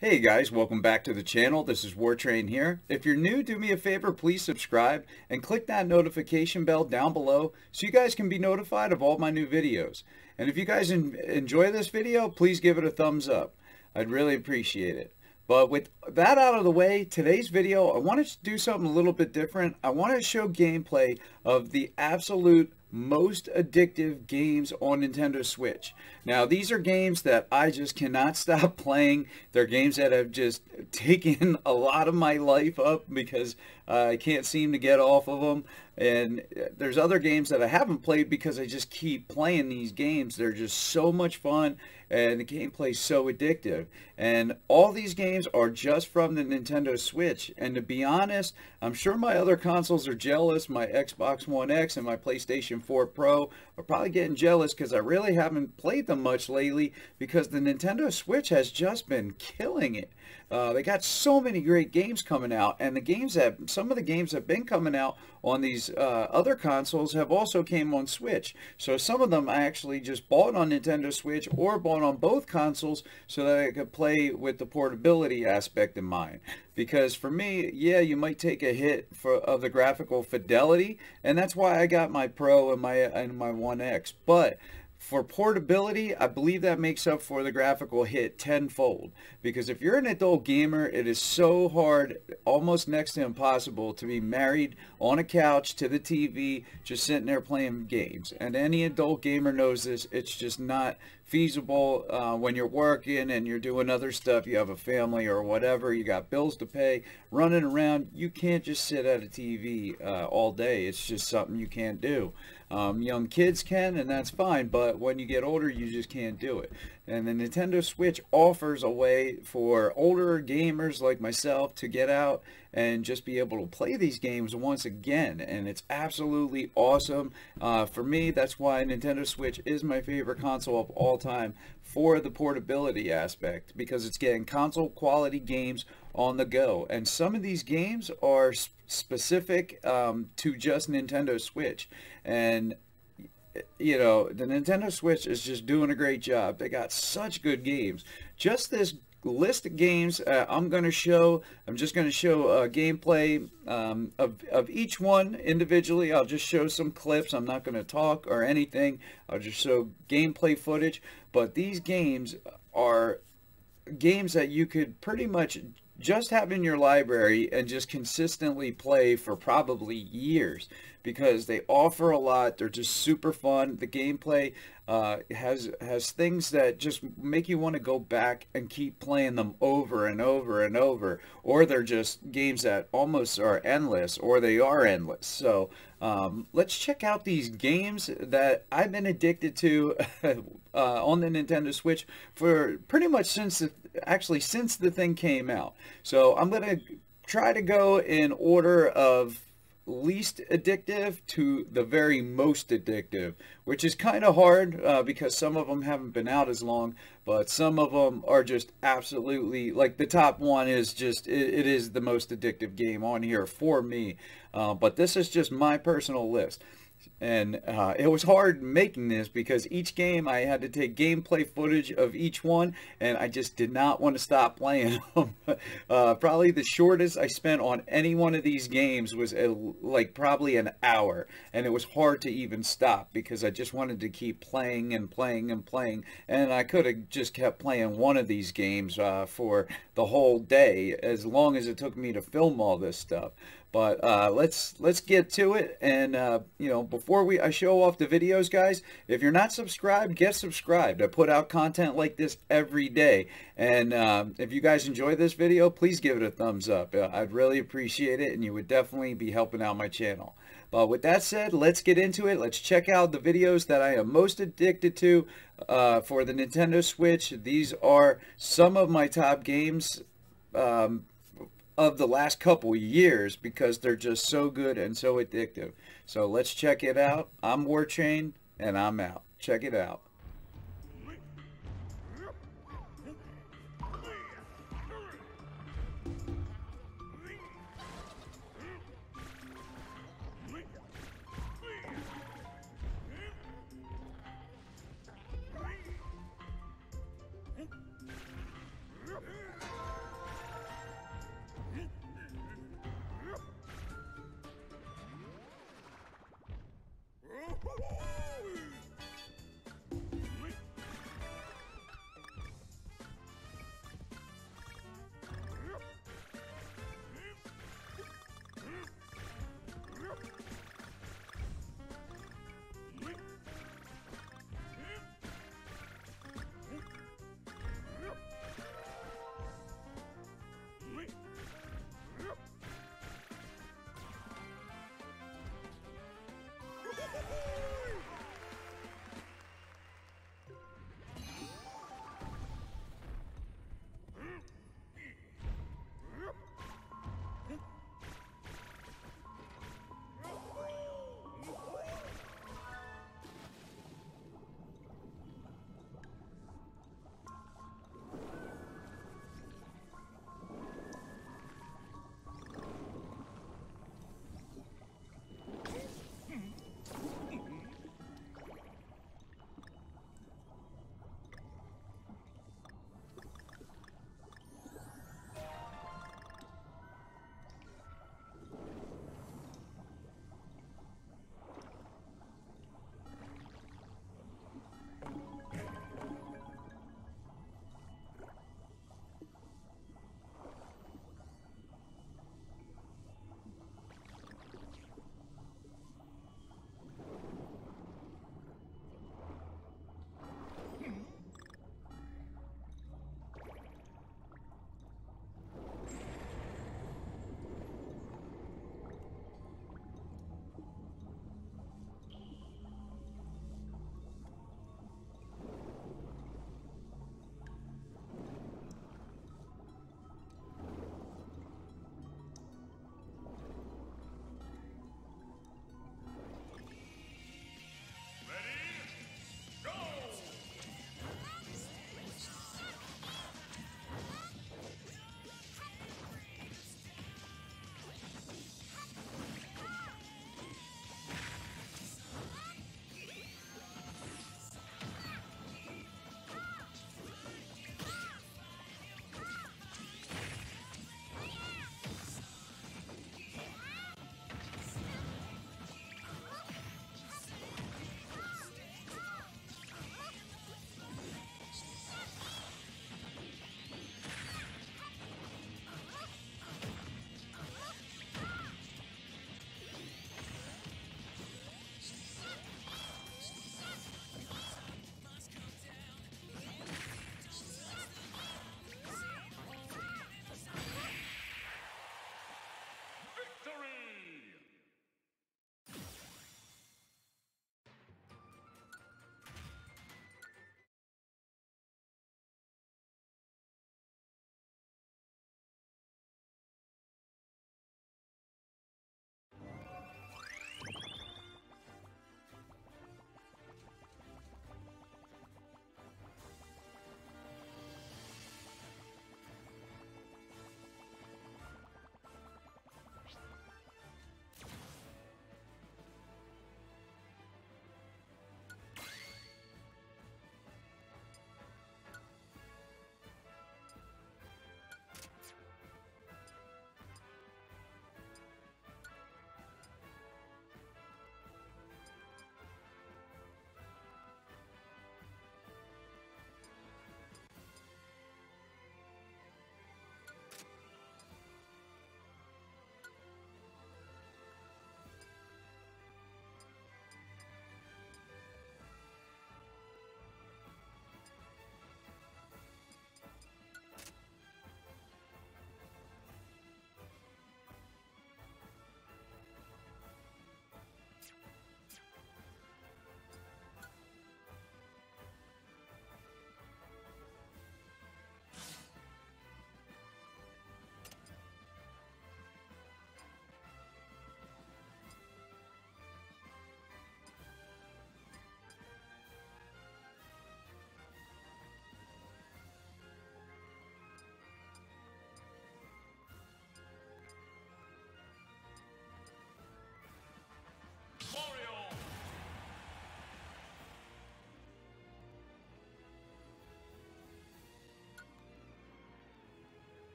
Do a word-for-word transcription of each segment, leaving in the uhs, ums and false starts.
Hey guys, welcome back to the channel. This is Wartrain here. If you're new, do me a favor, please subscribe and click that notification bell down below so you guys can be notified of all my new videos. And if you guys en enjoy this video, please give it a thumbs up. I'd really appreciate it. But with that out of the way, today's video, I wanted to do something a little bit different. I wanted to show gameplay of the absolute most addictive games on Nintendo Switch. Now, these are games that I just cannot stop playing. They're games that have just taken a lot of my life up because uh, I can't seem to get off of them. And there's other games that I haven't played because I just keep playing these games. They're just so much fun and the gameplay is so addictive. And all these games are just from the Nintendo Switch. And to be honest, I'm sure my other consoles are jealous. My Xbox One X and my PlayStation four Pro are probably getting jealous because I really haven't played them much lately because the Nintendo Switch has just been killing it. Uh, they got so many great games coming out, and the games that some of the games that have been coming out on these uh, other consoles have also came on Switch. So some of them I actually just bought on Nintendo Switch or bought on both consoles so that I could play with the portability aspect in mind. Because for me, yeah, you might take a hit for of the graphical fidelity, and that's why I got my Pro and my and my One X. But for portability, I believe that makes up for the graphical hit tenfold. Because if you're an adult gamer, it is so hard, almost next to impossible, to be married on a couch to the T V, just sitting there playing games. And any adult gamer knows this. It's just not feasible uh, when you're working and you're doing other stuff. You have a family or whatever. You got bills to pay, running around. You can't just sit at a T V uh, all day. It's just something you can't do. Um, young kids can, and that's fine, but when you get older, you just can't do it. And the Nintendo Switch offers a way for older gamers like myself to get out and just be able to play these games once again, and it's absolutely awesome. Uh, for me, that's why Nintendo Switch is my favorite console of all time for the portability aspect, because it's getting console quality games on the go, and some of these games are specific um, to just Nintendo Switch. And you know, the Nintendo Switch is just doing a great job. They got such good games. Just this list of games uh, I'm going to show, I'm just going to show uh, gameplay um, of, of each one individually. I'll just show some clips. I'm not going to talk or anything. I'll just show gameplay footage. But these games are games that you could pretty much just have in your library and just consistently play for probably years, because they offer a lot. They're just super fun. The gameplay uh, has has things that just make you want to go back and keep playing them over and over and over, or they're just games that almost are endless, or they are endless. So um, let's check out these games that I've been addicted to uh, on the Nintendo Switch for pretty much since the, actually since the thing came out. So I'm gonna try to go in order of least addictive to the very most addictive, which is kind of hard uh, because some of them haven't been out as long, but some of them are just absolutely, like the top one is just, it, it is the most addictive game on here for me, uh, but this is just my personal list. And uh, it was hard making this because each game I had to take gameplay footage of each one, and I just did not want to stop playing them. uh, probably the shortest I spent on any one of these games was a, like probably an hour, and it was hard to even stop because I just wanted to keep playing and playing and playing, and I could have just kept playing one of these games uh, for the whole day as long as it took me to film all this stuff. But uh, let's let's get to it. And uh, you know, before we I show off the videos, guys, if you're not subscribed, get subscribed. I put out content like this every day. And uh, if you guys enjoy this video, please give it a thumbs up. Uh, I'd really appreciate it, and you would definitely be helping out my channel. But with that said, let's get into it. Let's check out the videos that I am most addicted to uh, for the Nintendo Switch. These are some of my top games Um, of the last couple years because they're just so good and so addictive. So let's check it out. I'm Wartrain, and I'm out. Check it out.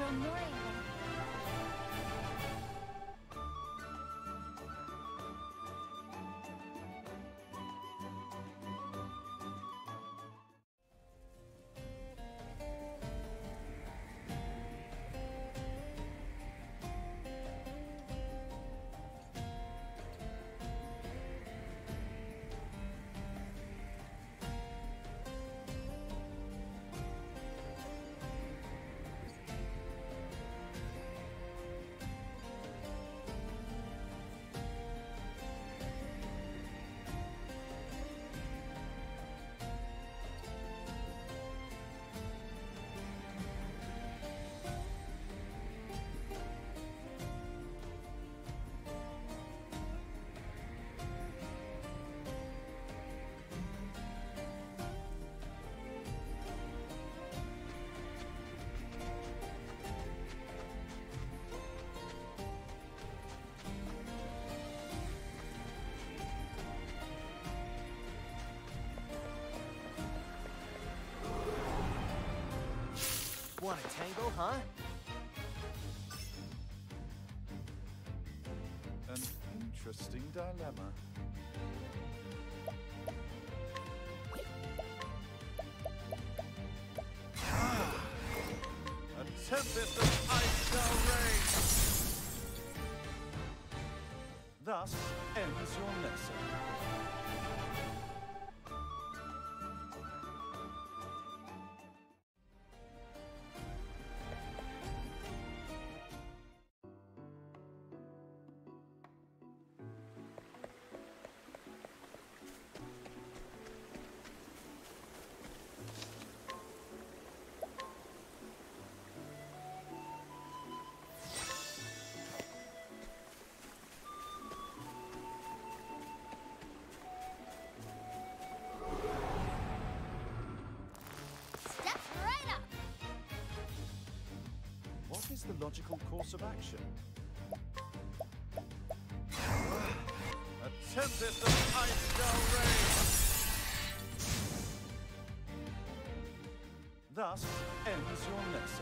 Though Moria. Want a tango, huh? An interesting dilemma. A tempest of ice shall rage. Thus ends your lesson. What is the logical course of action? A tempest of ice shall rage. Thus ends your lesson.